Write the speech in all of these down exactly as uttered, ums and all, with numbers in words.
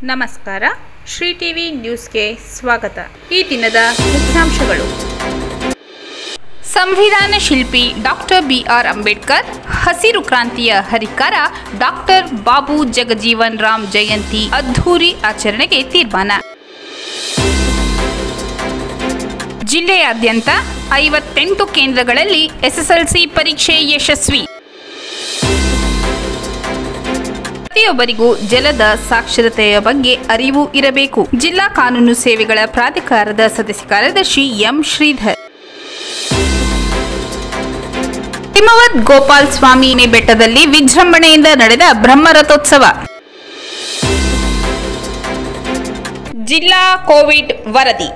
ನಮಸ್ಕಾರ. ಶ್ರೀ ಟಿವಿ ನ್ಯೂಸ್ಗೆ ಸ್ವಾಗತ. ಈ ದಿನದ ಮುಖ್ಯಾಂಶಗಳು. ಸಂವಿಧಾನ ಶಿಲ್ಪಿ ಡಾಕ್ಟರ್ ಬಿ ಆರ್ ಅಂಬೇಡ್ಕರ್ ಹಸಿರು ಕ್ರಾಂತಿಯ ಹರಿಕಾರ ಡಾಕ್ಟರ್ ಬಾಬು ಜಗಜೀವನ್ ರಾಮ್ ಜಯಂತಿ ಅದ್ಧೂರಿ ಆಚರಣೆಗೆ ತೀರ್ಮಾನ. ಜಿಲ್ಲೆಯಾದ್ಯಂತ ಐವತ್ತೆಂಟು ಕೇಂದ್ರಗಳಲ್ಲಿ ಎಸ್ಎಸ್ಎಲ್ಸಿ ಪರೀಕ್ಷೆ ಯಶಸ್ವಿ. ಪ್ರತಿಯೊಬ್ಬರಿಗೂ ಜಲದ ಸಾಕ್ಷರತೆಯ ಬಗ್ಗೆ ಅರಿವು ಇರಬೇಕು. ಜಿಲ್ಲಾ ಕಾನೂನು ಸೇವೆಗಳ ಪ್ರಾಧಿಕಾರದ ಸದಸ್ಯ ಕಾರ್ಯದರ್ಶಿ ಎಂ ಶ್ರೀಧರ್. ಹಿಮವದ್ ಗೋಪಾಲ್ ಸ್ವಾಮಿ ಬೆಟ್ಟದಲ್ಲಿ ವಿಜೃಂಭಣೆಯಿಂದ ನಡೆದ ಬ್ರಹ್ಮರಥೋತ್ಸವ. ಜಿಲ್ಲಾ ಕೋವಿಡ್ ವರದಿ.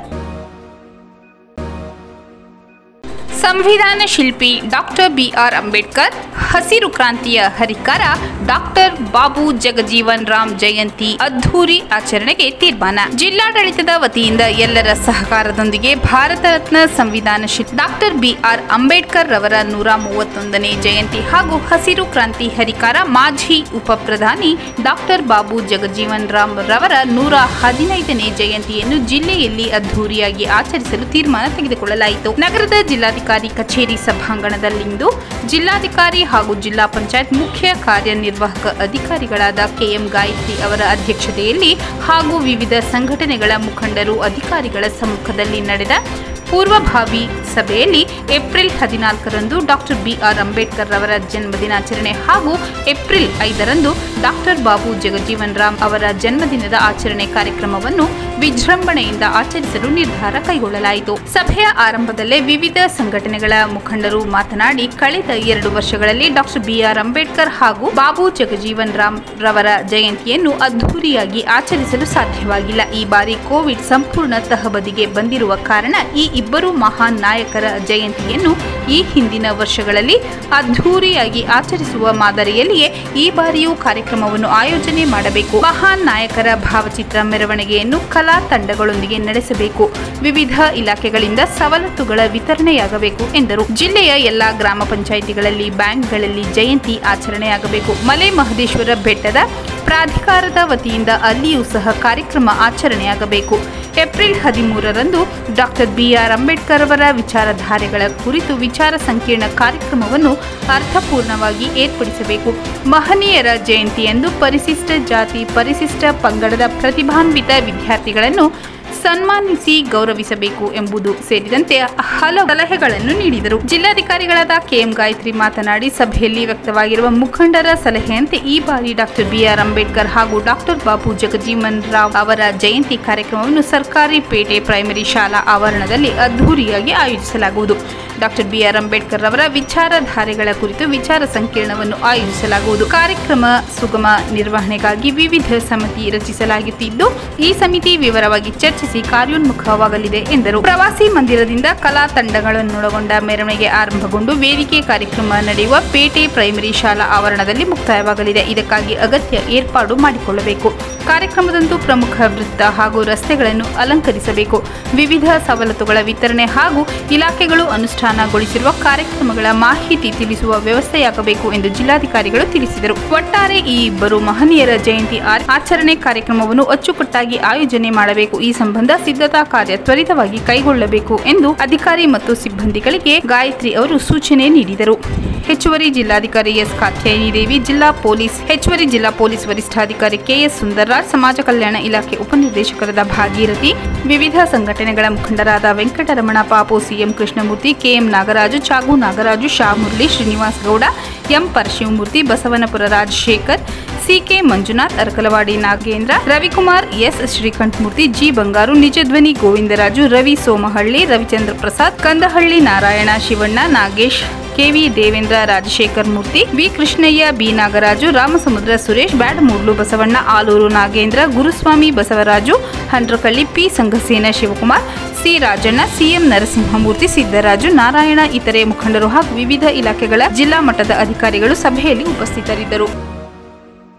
ಸಂವಿಧಾನ ಶಿಲ್ಪಿ ಡಾಕ್ಟರ್ ಬಿ ಆರ್ ಅಂಬೇಡ್ಕರ್ ಹಸಿರು ಕ್ರಾಂತಿಯ ಹರಿಕಾರ ಡಾಕ್ಟರ್ ಬಾಬು ಜಗಜೀವನ್ ರಾಮ್ ಜಯಂತಿ ಅದ್ಧೂರಿ ಆಚರಣೆಗೆ ತೀರ್ಮಾನ. ಜಿಲ್ಲಾಡಳಿತದ ವತಿಯಿಂದ ಎಲ್ಲರ ಸಹಕಾರದೊಂದಿಗೆ ಭಾರತ ರತ್ನ ಸಂವಿಧಾನ ಶಿಲ್ಪಿ ಡಾಕ್ಟರ್ ಬಿ ಆರ್ ಅಂಬೇಡ್ಕರ್ ರವರ ನೂರ ಮೂವತ್ತೊಂದನೇ ಜಯಂತಿ ಹಾಗೂ ಹಸಿರು ಕ್ರಾಂತಿ ಹರಿಕಾರ ಮಾಜಿ ಉಪ ಪ್ರಧಾನಿ ಡಾಕ್ಟರ್ ಬಾಬು ಜಗಜೀವನ್ ರಾಮ್ ರವರ ನೂರ ಹದಿನೈದನೇ ಜಯಂತಿಯನ್ನು ಜಿಲ್ಲೆಯಲ್ಲಿ ಅದ್ಧೂರಿಯಾಗಿ ಆಚರಿಸಲು ತೀರ್ಮಾನ ತೆಗೆದುಕೊಳ್ಳಲಾಯಿತು. ನಗರದ ಜಿಲ್ಲಾಧಿಕಾರಿ ಕಚೇರಿ ಸಭಾಂಗಣದಲ್ಲಿಂದು ಜಿಲ್ಲಾಧಿಕಾರಿ ಹಾಗೂ ಜಿಲ್ಲಾ ಪಂಚಾಯತ್ ಮುಖ್ಯ ಕಾರ್ಯನಿರ್ವಾಹಕ ಅಧಿಕಾರಿಗಳಾದ ಕೆಎಂ ಗಾಯತ್ರಿ ಅವರ ಅಧ್ಯಕ್ಷತೆಯಲ್ಲಿ ಹಾಗೂ ವಿವಿಧ ಸಂಘಟನೆಗಳ ಮುಖಂಡರು ಅಧಿಕಾರಿಗಳ ಸಮ್ಮುಖದಲ್ಲಿ ನಡೆದ ಪೂರ್ವಭಾವಿ ಸಭೆಯಲ್ಲಿ ಏಪ್ರಿಲ್ ಹದಿನಾಲ್ಕರಂದು ಡಾಕ್ಟರ್ ಬಿ ಆರ್ ಅಂಬೇಡ್ಕರ್ ರವರ ಜನ್ಮದಿನಾಚರಣೆ ಹಾಗೂ ಏಪ್ರಿಲ್ ಐದರಂದು ಡಾಕ್ಟರ್ ಬಾಬು ಜಗಜೀವನ್ ರಾಮ್ ಅವರ ಜನ್ಮದಿನದ ಆಚರಣೆ ಕಾರ್ಯಕ್ರಮವನ್ನು ವಿಜೃಂಭಣೆಯಿಂದ ಆಚರಿಸಲು ನಿರ್ಧಾರ ಕೈಗೊಳ್ಳಲಾಯಿತು. ಸಭೆಯ ಆರಂಭದಲ್ಲೇ ವಿವಿಧ ಸಂಘಟನೆಗಳ ಮುಖಂಡರು ಮಾತನಾಡಿ, ಕಳೆದ ಎರಡು ವರ್ಷಗಳಲ್ಲಿ ಡಾಕ್ಟರ್ ಬಿ ಆರ್ ಅಂಬೇಡ್ಕರ್ ಹಾಗೂ ಬಾಬು ಜಗಜೀವನ್ ರಾಮ್ ರವರ ಜಯಂತಿಯನ್ನು ಅದ್ಧೂರಿಯಾಗಿ ಆಚರಿಸಲು ಸಾಧ್ಯವಾಗಿಲ್ಲ. ಈ ಬಾರಿ ಕೋವಿಡ್ ಸಂಪೂರ್ಣ ತಹಬದಿಗೆ ಬಂದಿರುವ ಕಾರಣ ಈ ಇಬ್ಬರು ಮಹಾನ್ ನಾಯಕರ ಜಯಂತಿಯನ್ನು ಈ ಹಿಂದಿನ ವರ್ಷಗಳಲ್ಲಿ ಅದ್ಧೂರಿಯಾಗಿ ಆಚರಿಸುವ ಮಾದರಿಯಲ್ಲಿಯೇ ಈ ಬಾರಿಯೂ ಕಾರ್ಯಕ್ರಮವನ್ನು ಆಯೋಜನೆ ಮಾಡಬೇಕು. ಮಹಾನ್ ನಾಯಕರ ಭಾವಚಿತ್ರ ಮೆರವಣಿಗೆಯನ್ನು ಕಲಾ ತಂಡಗಳೊಂದಿಗೆ ನಡೆಸಬೇಕು. ವಿವಿಧ ಇಲಾಖೆಗಳಿಂದ ಸವಲತ್ತುಗಳ ವಿತರಣೆಯಾಗಬೇಕು ಎಂದರು. ಜಿಲ್ಲೆಯ ಎಲ್ಲಾ ಗ್ರಾಮ ಪಂಚಾಯಿತಿಗಳಲ್ಲಿ, ಬ್ಯಾಂಕ್ಗಳಲ್ಲಿ ಜಯಂತಿ ಆಚರಣೆಯಾಗಬೇಕು. ಮಲೆ ಮಹದೇಶ್ವರ ಬೆಟ್ಟದ ಪ್ರಾಧಿಕಾರದ ವತಿಯಿಂದ ಅಲ್ಲಿಯೂ ಸಹ ಕಾರ್ಯಕ್ರಮ ಆಚರಣೆಯಾಗಬೇಕು. ಏಪ್ರಿಲ್ ಹದಿಮೂರರಂದು ಡಾಕ್ಟರ್ ಬಿ ಆರ್ ಅಂಬೇಡ್ಕರ್ ಅವರ ವಿಚಾರಧಾರೆಗಳ ಕುರಿತು ವಿಚಾರ ಸಂಕಿರಣ ಕಾರ್ಯಕ್ರಮವನ್ನು ಅರ್ಥಪೂರ್ಣವಾಗಿ ಏರ್ಪಡಿಸಬೇಕು. ಮಹನೀಯರ ಜಯಂತಿಯಂದು ಪರಿಶಿಷ್ಟ ಜಾತಿ, ಪರಿಶಿಷ್ಟ ಪಂಗಡದ ಪ್ರತಿಭಾನ್ವಿತ ವಿದ್ಯಾರ್ಥಿಗಳನ್ನು ಸನ್ಮಾನಿಸಿ ಗೌರವಿಸಬೇಕು ಎಂಬುದು ಸೇರಿದಂತೆ ಹಲವು ಸಲಹೆಗಳನ್ನು ನೀಡಿದರು. ಜಿಲ್ಲಾಧಿಕಾರಿಗಳಾದ ಕೆಎಂ ಗಾಯತ್ರಿ ಮಾತನಾಡಿ, ಸಭೆಯಲ್ಲಿ ವ್ಯಕ್ತವಾಗಿರುವ ಮುಖಂಡರ ಸಲಹೆಯಂತೆ ಈ ಬಾರಿ ಡಾಕ್ಟರ್ ಬಿ ಆರ್ ಅಂಬೇಡ್ಕರ್ ಹಾಗೂ ಡಾಕ್ಟರ್ ಬಾಬು ಜಗಜೀವನ್ ರಾಮ್ ಅವರ ಜಯಂತಿ ಕಾರ್ಯಕ್ರಮವನ್ನು ಸರ್ಕಾರಿ ಪೇಟೆ ಪ್ರೈಮರಿ ಶಾಲಾ ಆವರಣದಲ್ಲಿ ಅದ್ಧೂರಿಯಾಗಿ ಆಯೋಜಿಸಲಾಗುವುದು. ಡಾಕ್ಟರ್ ಬಿ ಆರ್ ಅಂಬೇಡ್ಕರ್ ಅವರ ವಿಚಾರಧಾರೆಗಳ ಕುರಿತು ವಿಚಾರ ಸಂಕಿರಣವನ್ನು ಆಯೋಜಿಸಲಾಗುವುದು. ಕಾರ್ಯಕ್ರಮ ಸುಗಮ ನಿರ್ವಹಣೆಗಾಗಿ ವಿವಿಧ ಸಮಿತಿ ರಚಿಸಲಾಗುತ್ತಿದ್ದು, ಈ ಸಮಿತಿ ವಿವರವಾಗಿ ಚರ್ಚಿಸಿ ಕಾರ್ಯೋನ್ಮುಖವಾಗಲಿದೆ ಎಂದರು. ಪ್ರವಾಸಿ ಮಂದಿರದಿಂದ ಕಲಾ ತಂಡಗಳನ್ನೊಳಗೊಂಡ ಮೆರವಣಿಗೆ ಆರಂಭಗೊಂಡು ವೇದಿಕೆ ಕಾರ್ಯಕ್ರಮ ನಡೆಯುವ ಪೇಟೆ ಪ್ರೈಮರಿ ಶಾಲಾ ಆವರಣದಲ್ಲಿ ಮುಕ್ತಾಯವಾಗಲಿದೆ. ಇದಕ್ಕಾಗಿ ಅಗತ್ಯ ಏರ್ಪಾಡು ಮಾಡಿಕೊಳ್ಳಬೇಕು. ಕಾರ್ಯಕ್ರಮದಂದು ಪ್ರಮುಖ ವೃತ್ತ ಹಾಗೂ ರಸ್ತೆಗಳನ್ನು ಅಲಂಕರಿಸಬೇಕು. ವಿವಿಧ ಸವಲತ್ತುಗಳ ವಿತರಣೆ ಹಾಗೂ ಇಲಾಖೆಗಳು ಅನುಷ್ಠಾನಗೊಳಿಸಿರುವ ಕಾರ್ಯಕ್ರಮಗಳ ಮಾಹಿತಿ ತಿಳಿಸುವ ವ್ಯವಸ್ಥೆಯಾಗಬೇಕು ಎಂದು ಜಿಲ್ಲಾಧಿಕಾರಿಗಳು ತಿಳಿಸಿದರು. ಒಟ್ಟಾರೆ ಈ ಇಬ್ಬರು ಮಹನೀಯರ ಜಯಂತಿ ಆಚರಣೆ ಕಾರ್ಯಕ್ರಮವನ್ನು ಅಚ್ಚುಕಟ್ಟಾಗಿ ಆಯೋಜನೆ ಮಾಡಬೇಕು. ಈ ಸಂಬಂಧ ಸಿದ್ಧತಾ ಕಾರ್ಯ ತ್ವರಿತವಾಗಿ ಕೈಗೊಳ್ಳಬೇಕು ಎಂದು ಅಧಿಕಾರಿ ಮತ್ತು ಸಿಬ್ಬಂದಿಗಳಿಗೆ ಗಾಯತ್ರಿ ಅವರು ಸೂಚನೆ ನೀಡಿದರು. ಹೆಚ್ಚುವರಿ ಜಿಲ್ಲಾಧಿಕಾರಿ ಎಸ್ ಕಾತ್ಯಾಯಿನಿ ದೇವಿ, ಜಿಲ್ಲಾ ಪೊಲೀಸ್ ಹೆಚ್ಚುವರಿ ಜಿಲ್ಲಾ ಪೊಲೀಸ್ ವರಿಷ್ಠಾಧಿಕಾರಿ ಕೆಎಸ್ ಸುಂದರ್ರಾಜ್, ಸಮಾಜ ಕಲ್ಯಾಣ ಇಲಾಖೆ ಉಪನಿರ್ದೇಶಕರಾದ ಭಾಗೀರಥಿ, ವಿವಿಧ ಸಂಘಟನೆಗಳ ಮುಖಂಡರಾದ Venkataramana Papu, CM Krishnamurthy, KM Nagaraju, Chagu Nagaraju, Sha Murali, Srinivas Gowda, M Parashivamurthy, Basavanapura Rajashekar, CK Manjunath, Arakalavadi Nagendra, Ravikumar, S Srikantamurthy, G Bangaru, Nijadhwani Govindaraju, Ravi Somahalli, Ravichandra Prasad, Kandahalli Narayana, Shivanna, Nagesh, KV Devendra, Rajashekar Murthy, V Krishnaiah, B Nagaraju, Ramasamudra Suresh, Byadamudlu Basavanna, Aluru Nagendra, Guruswamy Basavaraju, Handrakalli, P Sanghasena Shivakumar, C Rajanna, CM Narasimhamurthy, Siddaraju, Narayana, ಇತರೆ ಮುಖಂಡರು ಹಾಗೂ ವಿವಿಧ ಇಲಾಖೆಗಳ ಜಿಲ್ಲಾ ಮಟ್ಟದ ಅಧಿಕಾರಿಗಳು ಸಭೆಯಲ್ಲಿ ಉಪಸ್ಥಿತರಿದ್ದರು.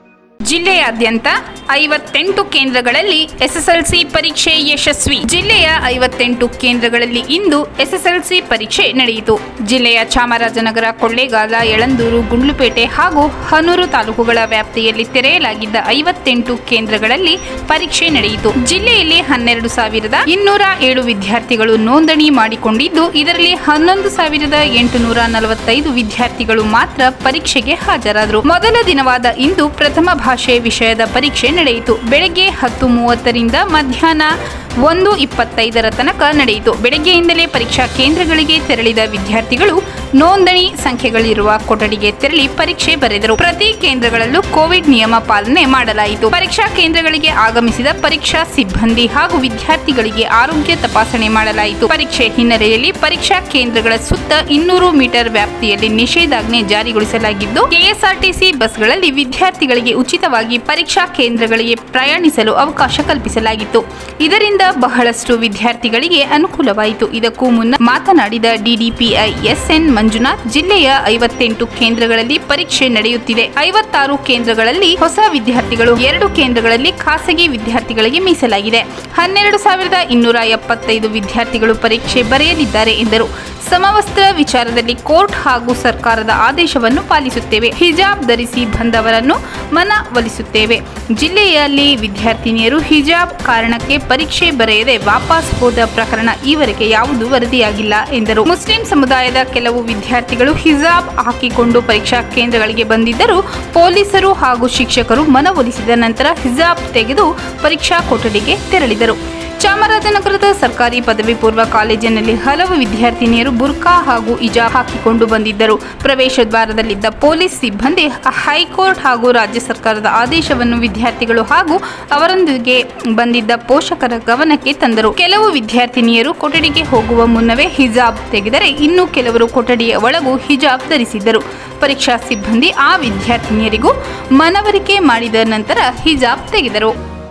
ಜಿಲ್ಲೆಯಾದ್ಯಂತ ಐವತ್ತೆಂಟು ಕೇಂದ್ರಗಳಲ್ಲಿ ಎಸ್ಎಸ್ಎಲ್ಸಿ ಪರೀಕ್ಷೆ ಯಶಸ್ವಿ. ಜಿಲ್ಲೆಯ ಐವತ್ತೆಂಟು ಕೇಂದ್ರಗಳಲ್ಲಿ ಇಂದು ಎಸ್ಎಸ್ಎಲ್ಸಿ ಪರೀಕ್ಷೆ ನಡೆಯಿತು. ಜಿಲ್ಲೆಯ ಚಾಮರಾಜನಗರ, ಕೊಳ್ಳೇಗಾಲ, ಯಳಂದೂರು, ಗುಂಡ್ಲುಪೇಟೆ ಹಾಗೂ ಹನೂರು ತಾಲೂಕುಗಳ ವ್ಯಾಪ್ತಿಯಲ್ಲಿ ತೆರೆಯಲಾಗಿದ್ದ ಐವತ್ತೆಂಟು ಕೇಂದ್ರಗಳಲ್ಲಿ ಪರೀಕ್ಷೆ ನಡೆಯಿತು. ಜಿಲ್ಲೆಯಲ್ಲಿ ಹನ್ನೆರಡು ಸಾವಿರದ ಇನ್ನೂರ ಏಳು ವಿದ್ಯಾರ್ಥಿಗಳು ನೋಂದಣಿ ಮಾಡಿಕೊಂಡಿದ್ದು, ಇದರಲ್ಲಿ ಹನ್ನೊಂದು ಸಾವಿರದ ಎಂಟುನೂರ ನಲವತ್ತೈದು ವಿದ್ಯಾರ್ಥಿಗಳು ಮಾತ್ರ ಪರೀಕ್ಷೆಗೆ ಹಾಜರಾದರು. ಮೊದಲ ದಿನವಾದ ಇಂದು ಪ್ರಥಮ ಭಾಷೆ ವಿಷಯದ ಪರೀಕ್ಷೆ ನಡೆಯಿತು. ಬೆಳಗ್ಗೆ ಹತ್ತು ಮೂವತ್ತರಿಂದ ಮಧ್ಯಾಹ್ನ ಒಂದು ಇಪ್ಪತ್ತೈದರ ತನಕ ನಡೆಯಿತು. ಬೆಳಗ್ಗೆಯಿಂದಲೇ ಪರೀಕ್ಷಾ ಕೇಂದ್ರಗಳಿಗೆ ತೆರಳಿದ ವಿದ್ಯಾರ್ಥಿಗಳು ನೋಂದಣಿ ಸಂಖ್ಯೆಗಳಿರುವ ಕೊಠಡಿಗೆ ತೆರಳಿ ಪರೀಕ್ಷೆ ಬರೆದರು. ಪ್ರತಿ ಕೇಂದ್ರಗಳಲ್ಲೂ ಕೋವಿಡ್ ನಿಯಮ ಪಾಲನೆ ಮಾಡಲಾಯಿತು. ಪರೀಕ್ಷಾ ಕೇಂದ್ರಗಳಿಗೆ ಆಗಮಿಸಿದ ಪರೀಕ್ಷಾ ಸಿಬ್ಬಂದಿ ಹಾಗೂ ವಿದ್ಯಾರ್ಥಿಗಳಿಗೆ ಆರೋಗ್ಯ ತಪಾಸಣೆ ಮಾಡಲಾಯಿತು. ಪರೀಕ್ಷೆ ಹಿನ್ನೆಲೆಯಲ್ಲಿ ಪರೀಕ್ಷಾ ಕೇಂದ್ರಗಳ ಸುತ್ತ ಇನ್ನೂರು ಮೀಟರ್ ವ್ಯಾಪ್ತಿಯಲ್ಲಿ ನಿಷೇಧಾಜ್ಞೆ ಜಾರಿಗೊಳಿಸಲಾಗಿದ್ದು, ಕೆಎಸ್ಆರ್ಟಿಸಿ ಬಸ್ಗಳಲ್ಲಿ ವಿದ್ಯಾರ್ಥಿಗಳಿಗೆ ಉಚಿತವಾಗಿ ಪರೀಕ್ಷಾ ಕೇಂದ್ರಗಳಿಗೆ ಪ್ರಯಾಣಿಸಲು ಅವಕಾಶ ಕಲ್ಪಿಸಲಾಗಿತ್ತು. ಇದರಿಂದ ಬಹಳಷ್ಟು ವಿದ್ಯಾರ್ಥಿಗಳಿಗೆ ಅನುಕೂಲವಾಯಿತು. ಇದಕ್ಕೂ ಮುನ್ನ ಮಾತನಾಡಿದ ಡಿಡಿಪಿಐ ಎಸ್ಎನ್ ಮಂಜುನಾಥ್, ಜಿಲ್ಲೆಯ ಐವತ್ತೆಂಟು ಕೇಂದ್ರಗಳಲ್ಲಿ ಪರೀಕ್ಷೆ ನಡೆಯುತ್ತಿದೆ. ಐವತ್ತಾರು ಕೇಂದ್ರಗಳಲ್ಲಿ ಹೊಸ ವಿದ್ಯಾರ್ಥಿಗಳು, ಎರಡು ಕೇಂದ್ರಗಳಲ್ಲಿ ಖಾಸಗಿ ವಿದ್ಯಾರ್ಥಿಗಳಿಗೆ ಮೀಸಲಾಗಿದೆ. ಹನ್ನೆರಡು ಸಾವಿರದ ಇನ್ನೂರ ಎಪ್ಪತ್ತೈದು ವಿದ್ಯಾರ್ಥಿಗಳು ಪರೀಕ್ಷೆ ಬರೆಯಲಿದ್ದಾರೆ ಎಂದರು. ಸಮವಸ್ತ್ರ ವಿಚಾರದಲ್ಲಿ ಕೋರ್ಟ್ ಹಾಗೂ ಸರ್ಕಾರದ ಆದೇಶವನ್ನು ಪಾಲಿಸುತ್ತೇವೆ. ಹಿಜಾಬ್ ಧರಿಸಿ ಬಂದವರನ್ನು ಮನವೊಲಿಸುತ್ತೇವೆ. ಜಿಲ್ಲೆಯಲ್ಲಿ ವಿದ್ಯಾರ್ಥಿನಿಯರು ಹಿಜಾಬ್ ಕಾರಣಕ್ಕೆ ಪರೀಕ್ಷೆ ಬರೆಯದೆ ವಾಪಸ್ ಹೋದ ಪ್ರಕರಣ ಈವರೆಗೆ ಯಾವುದೂ ವರದಿಯಾಗಿಲ್ಲ ಎಂದರು. ಮುಸ್ಲಿಂ ಸಮುದಾಯದ ಕೆಲವು ವಿದ್ಯಾರ್ಥಿಗಳು ಹಿಜಾಬ್ ಹಾಕಿಕೊಂಡು ಪರೀಕ್ಷಾ ಕೇಂದ್ರಗಳಿಗೆ ಬಂದಿದ್ದರೂ ಪೊಲೀಸರು ಹಾಗೂ ಶಿಕ್ಷಕರು ಮನವೊಲಿಸಿದ ನಂತರ ಹಿಜಾಬ್ ತೆಗೆದು ಪರೀಕ್ಷಾ ಕೊಠಡಿಗೆ ತೆರಳಿದರು. ಚಾಮರಾಜನಗರದ ಸರ್ಕಾರಿ ಪದವಿ ಪೂರ್ವ ಕಾಲೇಜಿನಲ್ಲಿ ಹಲವು ವಿದ್ಯಾರ್ಥಿನಿಯರು ಬುರ್ಕಾ ಹಾಗೂ ಹಿಜಾಬ್ ಹಾಕಿಕೊಂಡು ಬಂದಿದ್ದರು. ಪ್ರವೇಶ ದ್ವಾರದಲ್ಲಿದ್ದ ಪೊಲೀಸ್ ಸಿಬ್ಬಂದಿ ಹೈಕೋರ್ಟ್ ಹಾಗೂ ರಾಜ್ಯ ಸರ್ಕಾರದ ಆದೇಶವನ್ನು ವಿದ್ಯಾರ್ಥಿಗಳು ಹಾಗೂ ಅವರೊಂದಿಗೆ ಬಂದಿದ್ದ ಪೋಷಕರ ಗಮನಕ್ಕೆ ತಂದರು. ಕೆಲವು ವಿದ್ಯಾರ್ಥಿನಿಯರು ಕೊಠಡಿಗೆ ಹೋಗುವ ಮುನ್ನವೇ ಹಿಜಾಬ್ ತೆಗೆದರೆ, ಇನ್ನು ಕೆಲವರು ಕೊಠಡಿಯ ಒಳಗೂ ಹಿಜಾಬ್ ಧರಿಸಿದ್ದರು. ಪರೀಕ್ಷಾ ಸಿಬ್ಬಂದಿ ಆ ವಿದ್ಯಾರ್ಥಿನಿಯರಿಗೂ ಮನವರಿಕೆ ಮಾಡಿದ ನಂತರ ಹಿಜಾಬ್ ತೆಗೆದರು.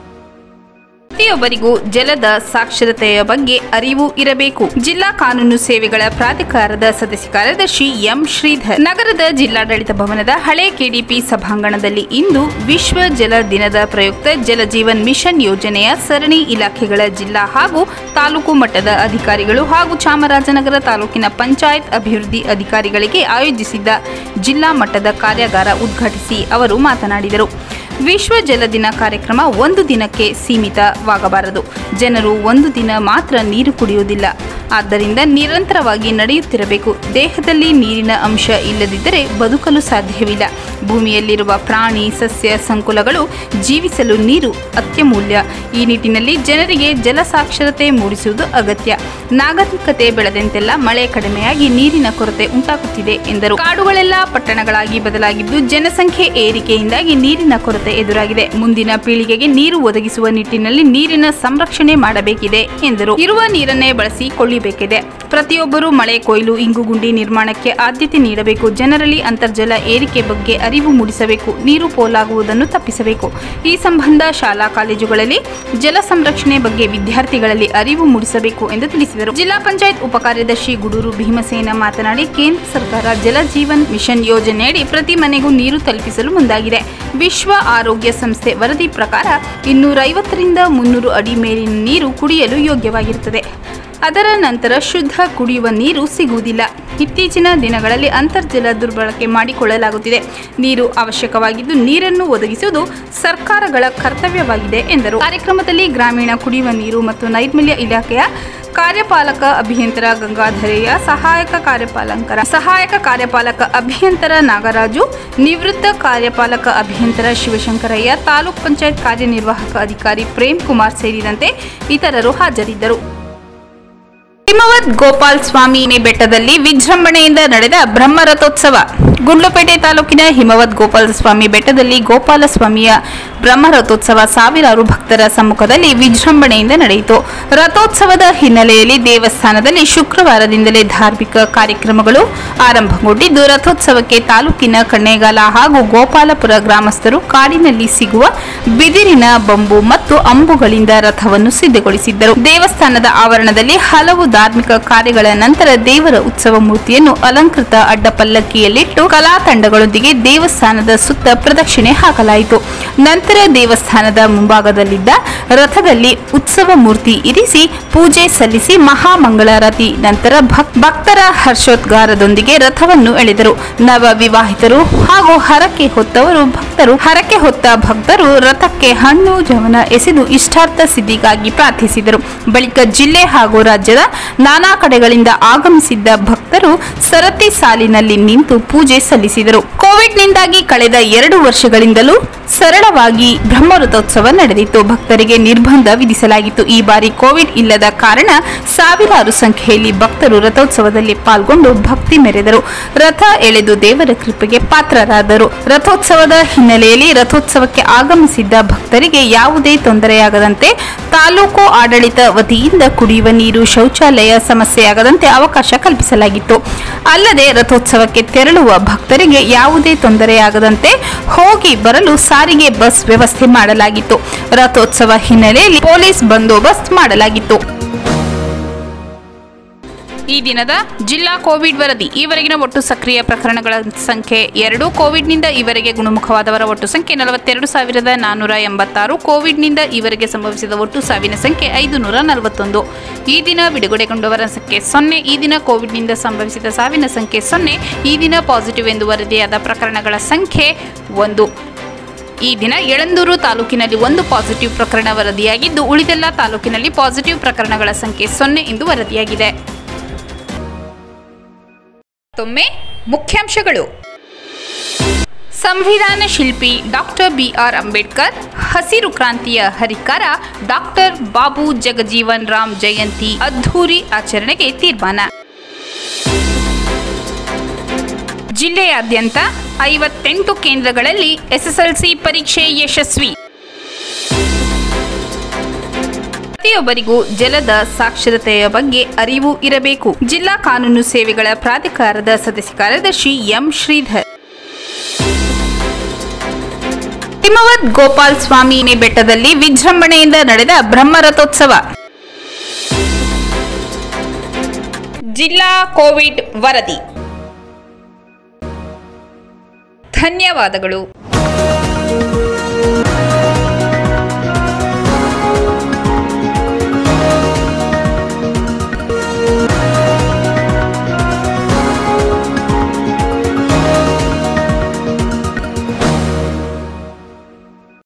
ಪ್ರತಿಯೊಬ್ಬರಿಗೂ ಜಲದ ಸಾಕ್ಷರತೆಯ ಬಗ್ಗೆ ಅರಿವು ಇರಬೇಕು. ಜಿಲ್ಲಾ ಕಾನೂನು ಸೇವೆಗಳ ಪ್ರಾಧಿಕಾರದ ಸದಸ್ಯ ಕಾರ್ಯದರ್ಶಿ ಎಂ ಶ್ರೀಧರ್ ನಗರದ ಜಿಲ್ಲಾಡಳಿತ ಭವನದ ಹಳೆ ಕೆಡಿಪಿ ಸಭಾಂಗಣದಲ್ಲಿ ಇಂದು ವಿಶ್ವ ಜಲ ದಿನದ ಪ್ರಯುಕ್ತ ಜಲ ಜೀವನ್ ಮಿಷನ್ ಯೋಜನೆಯ ಸರಣಿ ಇಲಾಖೆಗಳ ಜಿಲ್ಲಾ ಹಾಗೂ ತಾಲೂಕು ಮಟ್ಟದ ಅಧಿಕಾರಿಗಳು ಹಾಗೂ ಚಾಮರಾಜನಗರ ತಾಲೂಕಿನ ಪಂಚಾಯತ್ ಅಭಿವೃದ್ಧಿ ಅಧಿಕಾರಿಗಳಿಗೆ ಆಯೋಜಿಸಿದ್ದ ಜಿಲ್ಲಾ ಮಟ್ಟದ ಕಾರ್ಯಾಗಾರ ಉದ್ಘಾಟಿಸಿ ಅವರು ಮಾತನಾಡಿದರು. ವಿಶ್ವ ಜಲ ದಿನ ಕಾರ್ಯಕ್ರಮ ಒಂದು ದಿನಕ್ಕೆ ಸೀಮಿತವಾಗಬಾರದು. ಜನರು ಒಂದು ದಿನ ಮಾತ್ರ ನೀರು ಕುಡಿಯುವುದಿಲ್ಲ. ಆದ್ದರಿಂದ ನಿರಂತರವಾಗಿ ನಡೆಯುತ್ತಿರಬೇಕು. ದೇಹದಲ್ಲಿ ನೀರಿನ ಅಂಶ ಇಲ್ಲದಿದ್ದರೆ ಬದುಕಲು ಸಾಧ್ಯವಿಲ್ಲ. ಭೂಮಿಯಲ್ಲಿರುವ ಪ್ರಾಣಿ ಸಸ್ಯ ಸಂಕುಲಗಳು ಜೀವಿಸಲು ನೀರು ಅತ್ಯಮೂಲ್ಯ. ಈ ನಿಟ್ಟಿನಲ್ಲಿ ಜನರಿಗೆ ಜಲ ಸಾಕ್ಷರತೆ ಮೂಡಿಸುವುದು ಅಗತ್ಯ. ನಾಗರಿಕತೆ ಬೆಳೆದಂತೆಲ್ಲ ಮಳೆ ಕಡಿಮೆಯಾಗಿ ನೀರಿನ ಕೊರತೆ ಉಂಟಾಗುತ್ತಿದೆ ಎಂದರು. ಕಾಡುಗಳೆಲ್ಲ ಪಟ್ಟಣಗಳಾಗಿ ಬದಲಾಗಿದ್ದು ಜನಸಂಖ್ಯೆ ಏರಿಕೆಯಿಂದಾಗಿ ನೀರಿನ ಕೊರತೆ ಎದುರಾಗಿದೆ. ಮುಂದಿನ ಪೀಳಿಗೆಗೆ ನೀರು ಒದಗಿಸುವ ನಿಟ್ಟಿನಲ್ಲಿ ನೀರಿನ ಸಂರಕ್ಷಣೆ ಮಾಡಬೇಕಿದೆ ಎಂದರು. ಇರುವ ನೀರನ್ನೇ ಬಳಸಿಕೊಳ್ಳಬೇಕಿದೆ. ಪ್ರತಿಯೊಬ್ಬರೂ ಮಳೆ ಕೊಯ್ಲು, ಇಂಗುಗುಂಡಿ ನಿರ್ಮಾಣಕ್ಕೆ ಆದ್ಯತೆ ನೀಡಬೇಕು. ಜನರಲ್ಲಿ ಅಂತರ್ಜಲ ಏರಿಕೆ ಬಗ್ಗೆ ಅರಿವು ಮೂಡಿಸಬೇಕು. ನೀರು ಪೋಲಾಗುವುದನ್ನು ತಪ್ಪಿಸಬೇಕು. ಈ ಸಂಬಂಧ ಶಾಲಾ ಕಾಲೇಜುಗಳಲ್ಲಿ ಜಲ ಸಂರಕ್ಷಣೆ ಬಗ್ಗೆ ವಿದ್ಯಾರ್ಥಿಗಳಲ್ಲಿ ಅರಿವು ಮೂಡಿಸಬೇಕು ಎಂದು ತಿಳಿಸಿದರು. ಜಿಲ್ಲಾ ಪಂಚಾಯತ್ ಉಪಕಾರ್ಯದರ್ಶಿ ಗುಡೂರು ಭೀಮಸೇನ ಮಾತನಾಡಿ, ಕೇಂದ್ರ ಸರ್ಕಾರ ಜಲ ಜೀವನ್ ಮಿಷನ್ ಯೋಜನೆಯಡಿ ಪ್ರತಿ ಮನೆಗೂ ನೀರು ತಲುಪಿಸಲು ಮುಂದಾಗಿದೆ. ವಿಶ್ವ ಆರೋಗ್ಯ ಸಂಸ್ಥೆ ವರದಿ ಪ್ರಕಾರ ಇನ್ನೂರ ಐವತ್ತರಿಂದ ಮುನ್ನೂರು ಅಡಿ ಮೇಲಿನ ನೀರು ಕುಡಿಯಲು ಯೋಗ್ಯವಾಗಿರುತ್ತದೆ. ಅದರ ನಂತರ ಶುದ್ಧ ಕುಡಿಯುವ ನೀರು ಸಿಗುವುದಿಲ್ಲ. ಇತ್ತೀಚಿನ ದಿನಗಳಲ್ಲಿ ಅಂತರ್ಜಲ ದುರ್ಬಳಕೆ ಮಾಡಿಕೊಳ್ಳಲಾಗುತ್ತಿದೆ. ನೀರು ಅವಶ್ಯಕವಾಗಿದ್ದು ನೀರನ್ನು ಒದಗಿಸುವುದು ಸರ್ಕಾರಗಳ ಕರ್ತವ್ಯವಾಗಿದೆ ಎಂದರು. ಕಾರ್ಯಕ್ರಮದಲ್ಲಿ ಗ್ರಾಮೀಣ ಕುಡಿಯುವ ನೀರು ಮತ್ತು ನೈರ್ಮಲ್ಯ ಇಲಾಖೆಯ ಕಾರ್ಯಪಾಲಕ ಅಭಿಯಂತರ ಗಂಗಾಧರಯ್ಯ, ಸಹಾಯಕ ಕಾರ್ಯಪಾಲಕರ ಸಹಾಯಕ ಕಾರ್ಯಪಾಲಕ ಅಭಿಯಂತರ ನಾಗರಾಜು, ನಿವೃತ್ತ ಕಾರ್ಯಪಾಲಕ ಅಭಿಯಂತರ ಶಿವಶಂಕರಯ್ಯ, ತಾಲೂಕ್ ಪಂಚಾಯತ್ ಕಾರ್ಯನಿರ್ವಾಹಕ ಅಧಿಕಾರಿ ಪ್ರೇಮ್ ಕುಮಾರ್ ಸೇರಿದಂತೆ ಇತರರು ಹಾಜರಿದ್ದರು. ಹಿಮವದ್ ಗೋಪಾಲ ಸ್ವಾಮಿ ಬೆಟ್ಟದಲ್ಲಿ ವಿಜೃಂಭಣೆಯಿಂದ ನಡೆದ ಬ್ರಹ್ಮ ರಥೋತ್ಸವ. ಗುಂಡ್ಲುಪೇಟೆ ತಾಲೂಕಿನ ಹಿಮವದ್ ಗೋಪಾಲ ಸ್ವಾಮಿ ಬೆಟ್ಟದಲ್ಲಿ ಗೋಪಾಲ ಸ್ವಾಮಿಯ ಬ್ರಹ್ಮ ರಥೋತ್ಸವ ಸಾವಿರಾರು ಭಕ್ತರ ಸಮ್ಮುಖದಲ್ಲಿ ವಿಜೃಂಭಣೆಯಿಂದ ನಡೆಯಿತು. ರಥೋತ್ಸವದ ಹಿನ್ನೆಲೆಯಲ್ಲಿ ದೇವಸ್ಥಾನದಲ್ಲಿ ಶುಕ್ರವಾರದಿಂದಲೇ ಧಾರ್ಮಿಕ ಕಾರ್ಯಕ್ರಮಗಳು ಆರಂಭಗೊಂಡಿದ್ದು, ರಥೋತ್ಸವಕ್ಕೆ ತಾಲೂಕಿನ ಕಣ್ಣೇಗಾಲ ಹಾಗೂ ಗೋಪಾಲಪುರ ಗ್ರಾಮಸ್ಥರು ಕಾಡಿನಲ್ಲಿ ಸಿಗುವ ಬಿದಿರಿನ ಬಂಬು ಮತ್ತು ಅಂಬುಗಳಿಂದ ರಥವನ್ನು ಸಿದ್ಧಗೊಳಿಸಿದ್ದರು. ದೇವಸ್ಥಾನದ ಆವರಣದಲ್ಲಿ ಹಲವು ಧಾರ್ಮಿಕ ಕಾರ್ಯಗಳ ನಂತರ ದೇವರ ಉತ್ಸವ ಮೂರ್ತಿಯನ್ನು ಅಲಂಕೃತ ಅಡ್ಡಪಲ್ಲಕ್ಕಿಯಲ್ಲಿಟ್ಟು ಕಲಾ ತಂಡಗಳೊಂದಿಗೆ ದೇವಸ್ಥಾನದ ಸುತ್ತ ಪ್ರದಕ್ಷಿಣೆ ಹಾಕಲಾಯಿತು. ನಂತರ ದೇವಸ್ಥಾನದ ಮುಂಭಾಗದಲ್ಲಿದ್ದ ರಥದಲ್ಲಿ ಉತ್ಸವ ಮೂರ್ತಿ ಇರಿಸಿ ಪೂಜೆ ಸಲ್ಲಿಸಿ ಮಹಾಮಂಗಳಾರತಿ ನಂತರ ಭಕ್ತರ ಹರ್ಷೋದ್ಗಾರದೊಂದಿಗೆ ರಥವನ್ನು ಎಳೆದರು. ನವ ವಿವಾಹಿತರು ಹಾಗೂ ಹರಕೆ ಹೊತ್ತವರು ಭಕ್ತರು ಹರಕೆ ಹೊತ್ತ ಭಕ್ತರು ರಥಕ್ಕೆ ಹಣ್ಣು ಜವನ ಎಸೆದು ಇಷ್ಟಾರ್ಥ ಸಿದ್ಧಿಗಾಗಿ ಪ್ರಾರ್ಥಿಸಿದರು. ಬಳಿಕ ಜಿಲ್ಲೆ ಹಾಗೂ ರಾಜ್ಯದ ನಾನಾ ಕಡೆಗಳಿಂದ ಆಗಮಿಸಿದ್ದ ಭಕ್ತರು ಸರತಿ ಸಾಲಿನಲ್ಲಿ ನಿಂತು ಪೂಜೆ ಸಲ್ಲಿಸಿದರು. ಕೋವಿಡ್ನಿಂದಾಗಿ ಕಳೆದ ಎರಡು ವರ್ಷಗಳಿಂದಲೂ ಸರಳವಾಗಿ ಬ್ರಹ್ಮರಥೋತ್ಸವ ನಡೆದಿತ್ತು. ಭಕ್ತರಿಗೆ ನಿರ್ಬಂಧ ವಿಧಿಸಲಾಗಿತ್ತು. ಈ ಬಾರಿ ಕೋವಿಡ್ ಇಲ್ಲದ ಕಾರಣ ಸಾವಿರಾರು ಸಂಖ್ಯೆಯಲ್ಲಿ ಭಕ್ತರು ರಥೋತ್ಸವದಲ್ಲಿ ಪಾಲ್ಗೊಂಡು ಭಕ್ತಿ ಮೆರೆದರು. ರಥ ಎಳೆದು ದೇವರ ಕೃಪೆಗೆ ಪಾತ್ರರಾದರು. ರಥೋತ್ಸವದ ಹಿನ್ನೆಲೆಯಲ್ಲಿ ರಥೋತ್ಸವಕ್ಕೆ ಆಗಮಿಸಿದ್ದ ಭಕ್ತರಿಗೆ ಯಾವುದೇ ತೊಂದರೆಯಾಗದಂತೆ ತಾಲೂಕು ಆಡಳಿತ ವತಿಯಿಂದ ಕುಡಿಯುವ ನೀರು, ಶೌಚಾಲಯ ಸಮಸ್ಯೆಯಾಗದಂತೆ ಅವಕಾಶ ಕಲ್ಪಿಸಲಾಗಿತ್ತು. ಅಲ್ಲದೆ ರಥೋತ್ಸವಕ್ಕೆ ತೆರಳುವ ಭಕ್ತರಿಗೆ ಯಾವುದೇ ತೊಂದರೆಯಾಗದಂತೆ ಹೋಗಿ ಬರಲು ಸಾರಿಗೆ ಬಸ್ ವ್ಯವಸ್ಥೆ ಮಾಡಲಾಗಿತ್ತು. ರಥೋತ್ಸವ ಹಿನ್ನೆಲೆಯಲ್ಲಿ ಪೊಲೀಸ್ ಬಂದೋಬಸ್ತ್ ಮಾಡಲಾಗಿತ್ತು. ಈ ದಿನದ ಜಿಲ್ಲಾ ಕೋವಿಡ್ ವರದಿ. ಈವರೆಗಿನ ಒಟ್ಟು ಸಕ್ರಿಯ ಪ್ರಕರಣಗಳ ಸಂಖ್ಯೆ ಎರಡು. ಕೋವಿಡ್ನಿಂದ ಈವರೆಗೆ ಗುಣಮುಖವಾದವರ ಒಟ್ಟು ಸಂಖ್ಯೆ ನಲವತ್ತೆರಡು ಸಾವಿರದ ನಾನ್ನೂರ ಎಂಬತ್ತಾರು. ಕೋವಿಡ್ನಿಂದ ಈವರೆಗೆ ಸಂಭವಿಸಿದ ಒಟ್ಟು ಸಾವಿನ ಸಂಖ್ಯೆ ಐದು ನೂರ ನಲವತ್ತೊಂದು. ಈ ದಿನ ಬಿಡುಗಡೆಗೊಂಡವರ ಸಂಖ್ಯೆ ಸೊನ್ನೆ. ಈ ದಿನ ಕೋವಿಡ್ನಿಂದ ಸಂಭವಿಸಿದ ಸಾವಿನ ಸಂಖ್ಯೆ ಸೊನ್ನೆ. ಈ ದಿನ ಪಾಸಿಟಿವ್ ಎಂದು ವರದಿಯಾದ ಪ್ರಕರಣಗಳ ಸಂಖ್ಯೆ ಒಂದು. ಈ ದಿನ ಯಳಂದೂರು ತಾಲೂಕಿನಲ್ಲಿ ಒಂದು ಪಾಸಿಟಿವ್ ಪ್ರಕರಣ ವರದಿಯಾಗಿದ್ದು ಉಳಿದೆಲ್ಲ ತಾಲೂಕಿನಲ್ಲಿ ಪಾಸಿಟಿವ್ ಪ್ರಕರಣಗಳ ಸಂಖ್ಯೆ ಸೊನ್ನೆ ಎಂದು ವರದಿಯಾಗಿದೆ. ಮತ್ತೊಮ್ಮೆ ಮುಖ್ಯಾಂಶಗಳು. ಸಂವಿಧಾನ ಶಿಲ್ಪಿ ಡಾಕ್ಟರ್ ಬಿ ಆರ್ ಅಂಬೇಡ್ಕರ್ ಹಸಿರು ಕ್ರಾಂತಿಯ ಹರಿಕಾರ ಡಾಕ್ಟರ್ ಬಾಬು ಜಗಜೀವನ್ ರಾಮ್ ಜಯಂತಿ ಅದ್ಧೂರಿ ಆಚರಣೆಗೆ ತೀರ್ಮಾನ. ಜಿಲ್ಲೆಯಾದ್ಯಂತ ಐವತ್ತೆಂಟು ಕೇಂದ್ರಗಳಲ್ಲಿ ಎಸ್ಎಸ್ಎಲ್ಸಿ ಪರೀಕ್ಷೆ ಯಶಸ್ವಿ. ಪ್ರತಿಯೊಬ್ಬರಿಗೂ ಜಲದ ಸಾಕ್ಷರತೆಯ ಬಗ್ಗೆ ಅರಿವು ಇರಬೇಕು. ಜಿಲ್ಲಾ ಕಾನೂನು ಸೇವೆಗಳ ಪ್ರಾಧಿಕಾರದ ಸದಸ್ಯ ಕಾರ್ಯದರ್ಶಿ ಎಂ ಶ್ರೀಧರ್. ಹಿಮವದ್ ಗೋಪಾಲ್ ಸ್ವಾಮಿ ಬೆಟ್ಟದಲ್ಲಿ ವಿಜೃಂಭಣೆಯಿಂದ ನಡೆದ ಬ್ರಹ್ಮರಥೋತ್ಸವ. ಜಿಲ್ಲಾ ಕೋವಿಡ್ ವರದಿ. ಧನ್ಯವಾದಗಳು.